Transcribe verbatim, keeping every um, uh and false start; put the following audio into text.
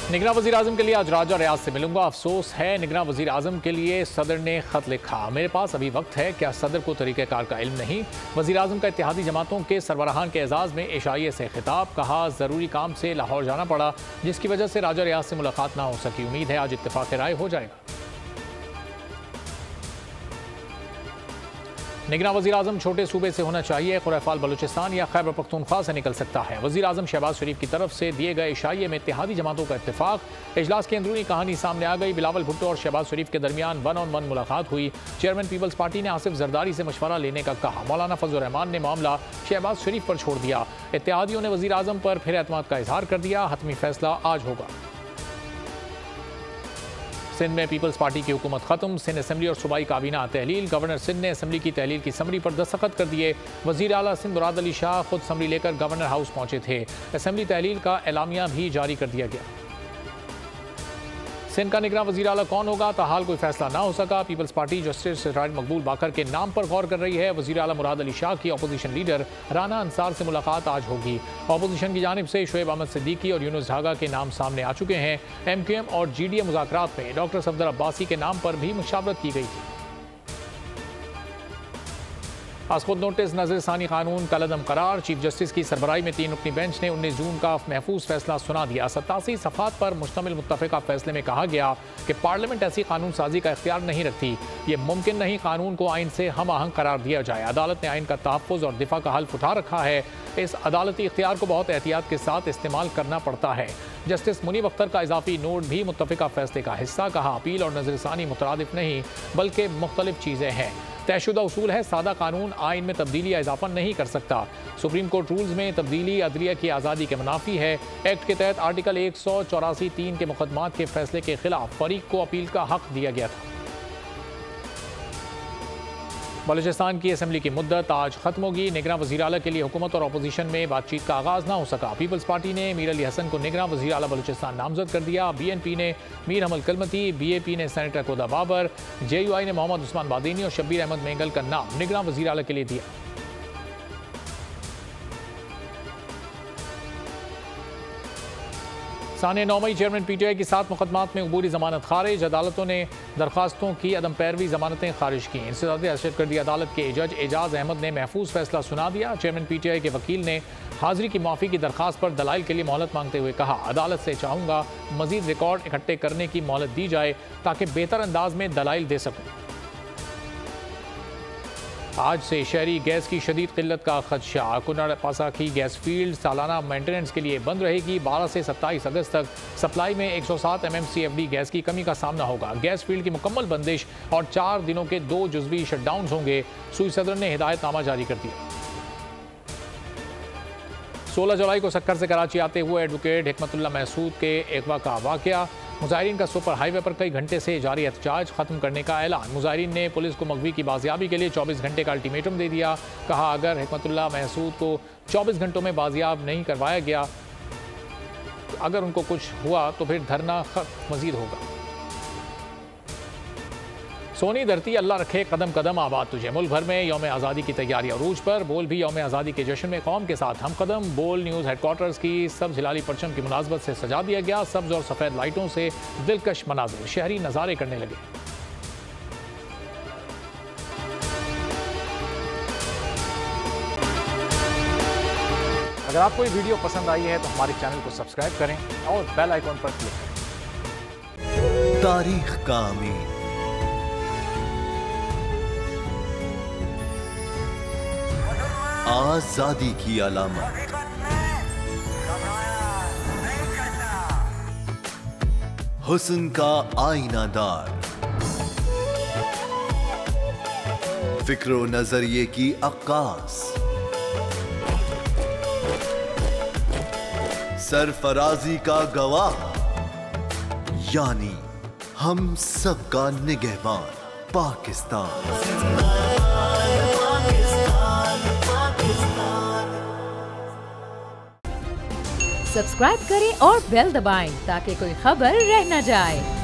निगरान वज़ीर आज़म के लिए आज राजा रियाज से मिलूंगा। अफसोस है निगरान वज़ीर आज़म के लिए सदर ने खत लिखा, मेरे पास अभी वक्त है, क्या सदर को तरीक़ेकार का इल्म नहीं। वज़ीर आज़म का इत्तेहादी जमातों के सरबराहान के एजाज़ में एशाइये से खिताब, कहा ज़रूरी काम से लाहौर जाना पड़ा जिसकी वजह से राजा रियाज से मुलाकात ना हो सकी। उम्मीद है आज इत्तेफाक़ राय हो जाएगा। निगरान वज़ीर आज़म छोटे सूबे से होना चाहिए, खुरैफाल बलूचिस्तान या खैबर पख्तूनख्वा से निकल सकता है। वज़ीर आज़म शहबाज शरीफ की तरफ से दिए गए इशाइये में इत्तेहादी जमातों का इत्तेफाक। इजलास की अंदरूनी कहानी सामने आ गई। बिलावल भुट्टो और शहबाज शरीफ के दरमियान वन ऑन वन मुलाकात हुई। चेयरमैन पीपल्स पार्टी ने आसिफ जरदारी से मशवरा लेने का कहा। मौलाना फजल रहमान ने मामला शहबाज शरीफ पर छोड़ दिया। इत्तेहादियों ने वज़ीर आज़म पर फिर एतमाद का इजहार कर दिया। हतमी फैसला आज होगा। सिंध में पीपल्स पार्टी की हुकूमत खत्म। सिंध असम्बली और सूबाई काबीना तहलील। गवर्नर सिंध ने असम्बली की तहलील की समरी पर दस्तखत कर दिए। वज़ीर आला सिंध मुराद अली शाह खुद समरी लेकर गवर्नर हाउस पहुंचे थे। असम्बली तहलील का एलामिया भी जारी कर दिया गया। सिंध का निगरान वज़ीर आला कौन होगा, ताहाल कोई फैसला ना हो सका। पीपल्स पार्टी जस्टिस राइड मकबूल बाकर के नाम पर गौर कर रही है। वज़ीर आला मुराद अली शाह की अपोजिशन लीडर राना अंसार से मुलाकात आज होगी। अपोजिशन की जानिब से शोएब अहमद सिद्दीकी और यूनुस झागा के नाम सामने आ चुके हैं। एम क्यू एम और जी डी ए मुज़ाकरात में डॉक्टर सफदर अब्बासी के नाम पर भी मुशावरत की गई थी। आज खुद नोटिस नजर सानी कानून कलअदम करार। चीफ जस्टिस की सरबराही में तीन रुकनी बेंच ने उन्नीस जून का महफूज फैसला सुना दिया। सतासी सफ़ात पर मुश्तमिल मुत्तफ़िका फैसले में कहा गया कि पार्लियामेंट ऐसी कानून साजी का इख्तियार नहीं रखती। ये मुमकिन नहीं कानून को आइन से हम आहंग करार दिया जाए। अदालत ने आइन का तहफ़्फ़ुज़ और दिफा का हल्फ उठा रखा है। इस अदालती इख्तियार को बहुत एहतियात के साथ इस्तेमाल करना पड़ता है। जस्टिस मुनीब अख्तर का इजाफी नोट भी मुत्तफ़िका फैसले का हिस्सा। कहा अपील और नज़रसानी मुतरादिफ नहीं बल्कि मुख्तलिफ चीज़ें हैं। तयशुदा उसूल है, सादा कानून आइन में तब्दीली या इजाफा नहीं कर सकता। सुप्रीम कोर्ट रूल्स में तब्दीली अदलिया की आज़ादी के मुनाफी है। एक्ट के तहत आर्टिकल एक सौ चौरासी तीन के मुकदमात के फैसले के खिलाफ फरीक को अपील का हक दिया गया था। बलूचिस्तान की असम्बली की मुद्दत आज खत्म होगी। निगरान वज़ीर आला के लिए हुकूमत और अपोजिशन में बातचीत का आगाज़ ना हो सका। पीपल्स पार्टी ने मीर अली हसन को निगरान वज़ीर आला बलूचिस्तान नामजद कर दिया। बी एन पी ने Mir Hammal Kalmati, B A P ने senator Kauda Babar, J you आई ने मोहम्मद उस्मान बादीनी और शब्बीर अहमद मेंगल का नाम निगरान वज़ीर आला के लिए दिया। साने नौ मई चेयरमैन पी टी आई की सात मुकदमात में अबूरी जमानत खारिज। अदालतों ने दरखास्तों की अदम पैरवी जमानतें खारिज की। इंसदाद अरशद कर दी अदालत के जज एजाज अहमद ने महफूज फैसला सुना दिया। चेयरमैन पी टी आई के वकील ने हाजिरी की माफ़ी की दरखास्त पर दलाइल के लिए मोहलत मांगते हुए कहा, अदालत से चाहूँगा मजीद रिकॉर्ड इकट्ठे करने की मोहलत दी जाए ताकि बेहतर अंदाज में दलाइल दे सकूँ। आज से शहरी गैस की शदीद किल्लत का खदशा। कुनड़ पासाखी गैस फील्ड सालाना मेंटेनेंस के लिए बंद रहेगी। बारह से सत्ताईस अगस्त तक सप्लाई में एक सौ सात M M C F D gas की कमी का सामना होगा। गैस फील्ड की मुकम्मल बंदिश और चार दिनों के दो जुज़वी शटडाउन होंगे। सूई सदर ने हिदायतनामा जारी कर दिया। सोलह जुलाई को सक्कर से कराची आते हुए एडवोकेट हिकमतुल्लाह महसूद के अगवा का वाक़या। मुजाहिरीन का सुपर हाईवे पर कई घंटे से जारी एहतजाज खत्म करने का ऐलान। मुजाहिरीन ने पुलिस को मगवी की बाजियाबी के लिए चौबीस घंटे का अल्टीमेटम दे दिया। कहा अगर हिकमतुल्लाह महसूद को चौबीस घंटों में बाजियाब नहीं करवाया गया, अगर उनको कुछ हुआ तो फिर धरना मजीद होगा। सोनी धरती अल्लाह रखे कदम कदम आबाद तुझे। मुल्क भर में यौम आज़ादी की तैयारी अरूज पर। बोल भी यौम आज़ादी के जश्न में कौम के साथ हम कदम। बोल न्यूज़ हेडक्वार्टर्स की सब्ज़ हिलाली परचम की मुनासबत से सजा दिया गया। सब्ज़ और सफ़ेद लाइटों से दिलकश मनाजिर, शहरी नज़ारे करने लगे। अगर आपको ये वीडियो पसंद आई है तो हमारे चैनल को सब्सक्राइब करें और बेल आइकॉन पर क्लिक करें। तारीख का अमीन, आजादी की अलामत, हुस्न का आईनादार, फिक्रो नजरिए की अक्कास, सरफराजी का गवाह, यानी हम सबका निगहबान पाकिस्तान। सब्सक्राइब करें और बेल दबाएं ताकि कोई खबर रह न जाए।